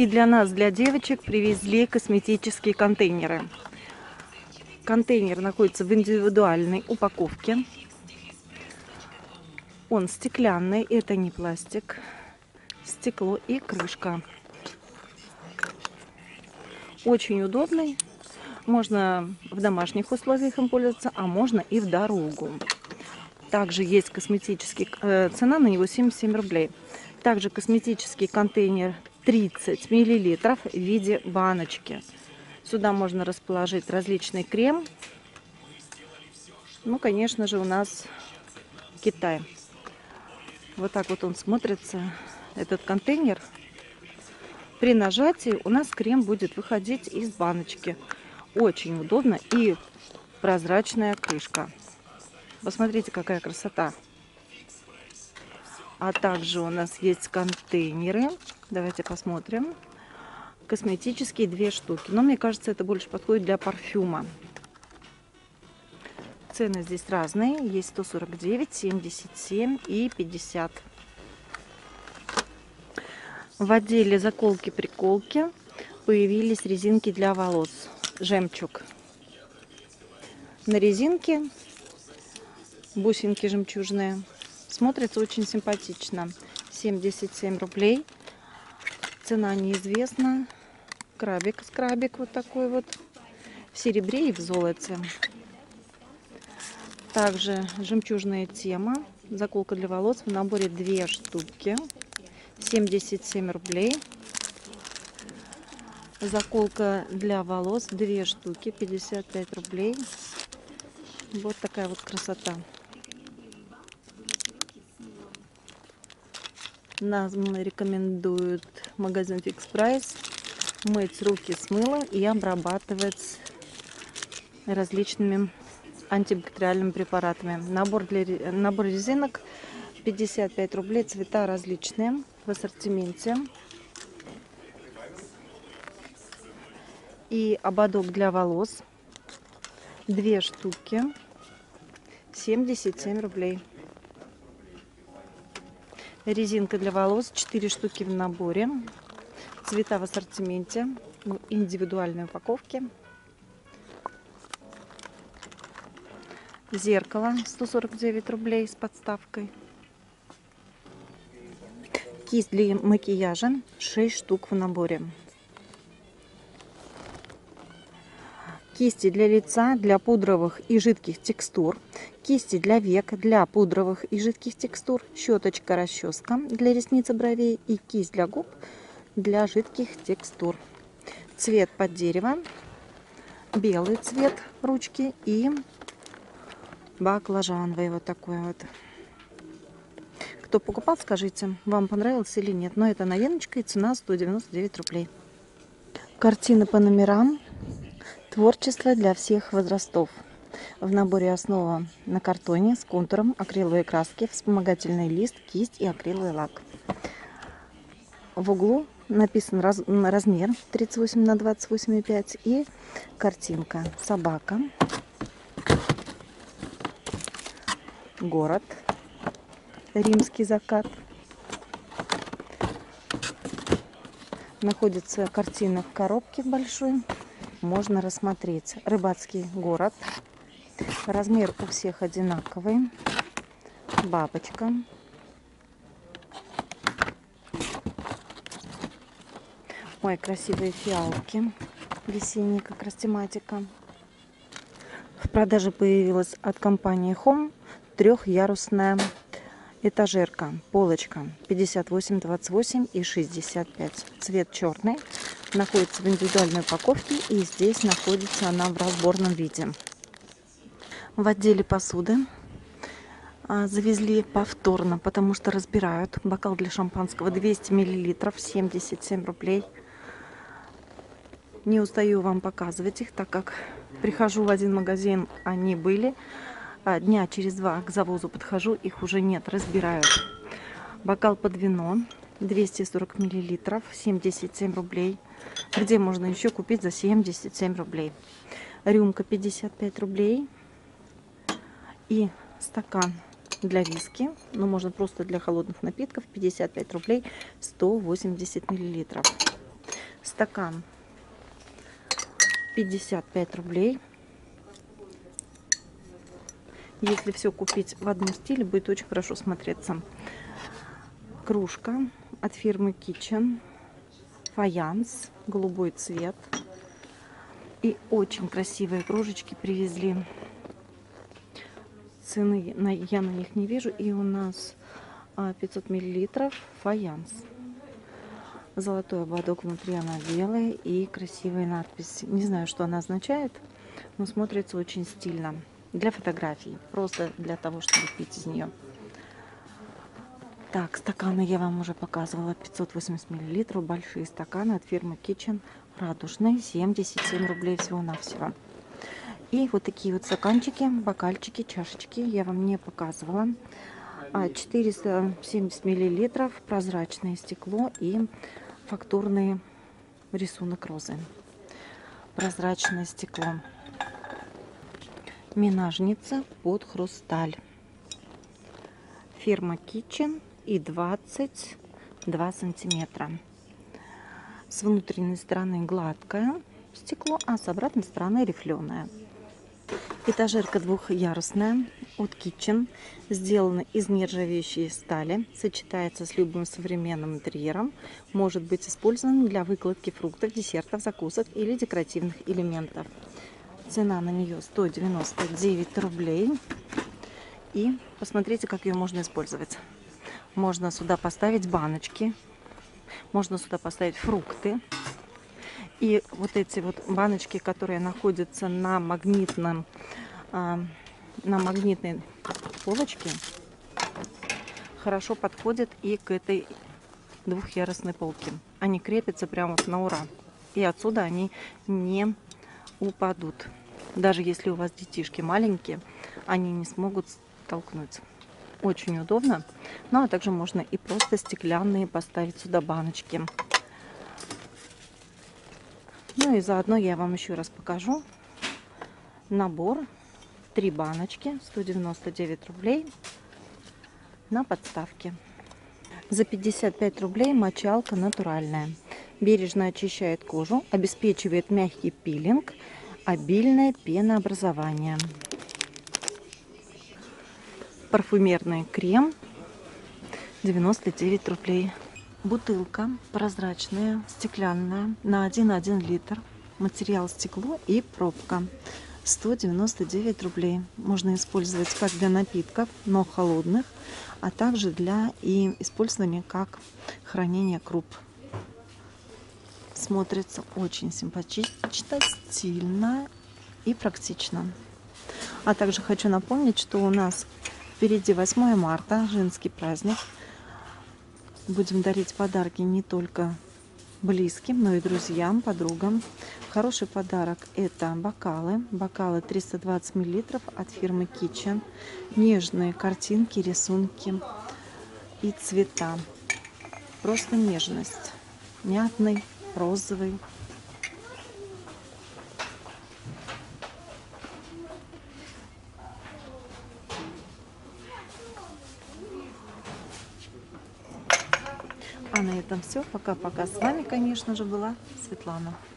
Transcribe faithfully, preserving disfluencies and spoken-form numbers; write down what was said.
И для нас, для девочек, привезли косметические контейнеры. Контейнер находится в индивидуальной упаковке. Он стеклянный, это не пластик. Стекло и крышка. Очень удобный. Можно в домашних условиях им пользоваться, а можно и в дорогу. Также есть косметический, э, цена на него семьдесят семь рублей. Также косметический контейнер тридцать миллилитров в виде баночки. Сюда можно расположить различный крем. Ну, конечно же, у нас Китай. Вот так вот он смотрится, этот контейнер. При нажатии у нас крем будет выходить из баночки. Очень удобно, и прозрачная крышка. Посмотрите, какая красота. А также у нас есть контейнеры. Давайте посмотрим. Косметические две штуки. Но мне кажется, это больше подходит для парфюма. Цены здесь разные. Есть сто сорок девять, семьдесят семь и пятьдесят. В отделе заколки-приколки появились резинки для волос. Жемчуг. На резинке бусинки жемчужные. Смотрится очень симпатично. семьдесят семь рублей. Цена неизвестна. Крабик, скрабик вот такой вот. В серебре и в золоте. Также жемчужная тема. Заколка для волос в наборе две штуки. семьдесят семь рублей. Заколка для волос две штуки, пятьдесят пять рублей. Вот такая вот красота. Нам рекомендует магазин Fix Price мыть руки с мылом и обрабатывать различными антибактериальными препаратами. Набор, для, набор резинок пятьдесят пять рублей, цвета различные в ассортименте. И ободок для волос две штуки, семьдесят семь рублей. Резинка для волос четыре штуки в наборе. Цвета в ассортименте, в индивидуальной упаковке. Зеркало сто сорок девять рублей с подставкой. Кисть для макияжа шесть штук в наборе. Кисти для лица, для пудровых и жидких текстур. Кисти для век, для пудровых и жидких текстур. Щеточка-расческа для ресниц и бровей. И кисть для губ для жидких текстур. Цвет под дерево. Белый цвет ручки и баклажановый. Вот такой вот. Кто покупал, скажите, вам понравилось или нет. Но это новиночка, и цена сто девяносто девять рублей. Картины по номерам. Творчество для всех возрастов. В наборе основа на картоне с контуром, акриловые краски, вспомогательный лист, кисть и акриловый лак. В углу написан раз, размер тридцать восемь на двадцать восемь и пять и картинка. Собака. Город. Римский закат. Находится картина в коробке большой. Можно рассмотреть. Рыбацкий город. Размер у всех одинаковый. Бабочка. Ой, красивые фиалки. Весенние, как раз тематика. В продаже появилась от компании Home трехярусная этажерка. Полочка пятьдесят восемь, двадцать восемь и шестьдесят пять. Цвет черный. Находится в индивидуальной упаковке, и здесь находится она в разборном виде. В отделе посуды а, завезли повторно, потому что разбирают. Бокал для шампанского двести миллилитров, семьдесят семь рублей. Не устаю вам показывать их, так как прихожу в один магазин, они были. А дня через два к завозу подхожу, их уже нет, разбирают. Бокал под вино двести сорок миллилитров, семьдесят семь рублей. Где можно еще купить за семьдесят семь рублей? Рюмка пятьдесят пять рублей. И стакан для виски, ну можно просто для холодных напитков, пятьдесят пять рублей, сто восемьдесят миллилитров. Стакан пятьдесят пять рублей. Если все купить в одном стиле, будет очень хорошо смотреться. Кружка от фирмы Kitchen. Фаянс, голубой цвет. И очень красивые кружечки привезли. Цены на, я на них не вижу. И у нас пятьсот миллилитров фаянс. Золотой ободок, внутри она белая и красивая надпись. Не знаю, что она означает, но смотрится очень стильно. Для фотографий, просто для того, чтобы пить из нее. Так, стаканы я вам уже показывала. пятьсот восемьдесят миллилитров. Большие стаканы от фирмы Kitchen. Радужные. семьдесят семь рублей всего-навсего. И вот такие вот стаканчики, бокальчики, чашечки я вам не показывала. четыреста семьдесят миллилитров. Прозрачное стекло и фактурный рисунок розы. Прозрачное стекло. Минажница под хрусталь. Фирма Kitchen и двадцать два сантиметра. С внутренней стороны гладкое стекло, а с обратной стороны рифленое. Этажерка двухъярусная от Kitchen. Сделана из нержавеющей стали. Сочетается с любым современным интерьером. Может быть использован для выкладки фруктов, десертов, закусок или декоративных элементов. Цена на нее сто девяносто девять рублей. И посмотрите, как ее можно использовать. Можно сюда поставить баночки. Можно сюда поставить фрукты. И вот эти вот баночки, которые находятся на магнитном, на магнитной полочке, хорошо подходят и к этой двухъярусной полке. Они крепятся прямо вот на ура. И отсюда они не упадут. Даже если у вас детишки маленькие, они не смогут толкнуть. Очень удобно. Ну, а также можно и просто стеклянные поставить сюда баночки. Ну и заодно я вам еще раз покажу набор. Три баночки, сто девяносто девять рублей на подставке. За пятьдесят пять рублей мочалка натуральная. Бережно очищает кожу, обеспечивает мягкий пилинг, обильное пенообразование. Парфюмерный крем девяносто девять рублей. Бутылка прозрачная, стеклянная, на один и один литр. Материал стекло и пробка. сто девяносто девять рублей. Можно использовать как для напитков, но холодных, а также для и использования как хранения круп. Смотрится очень симпатично, стильно и практично. А также хочу напомнить, что у нас впереди восьмое марта, женский праздник. Будем дарить подарки не только близким, но и друзьям, подругам. Хороший подарок — это бокалы. Бокалы триста двадцать миллилитров от фирмы Kitchen. Нежные картинки, рисунки и цвета. Просто нежность. Мятный, розовый. А на этом все. Пока-пока. С вами, конечно же, была Светлана.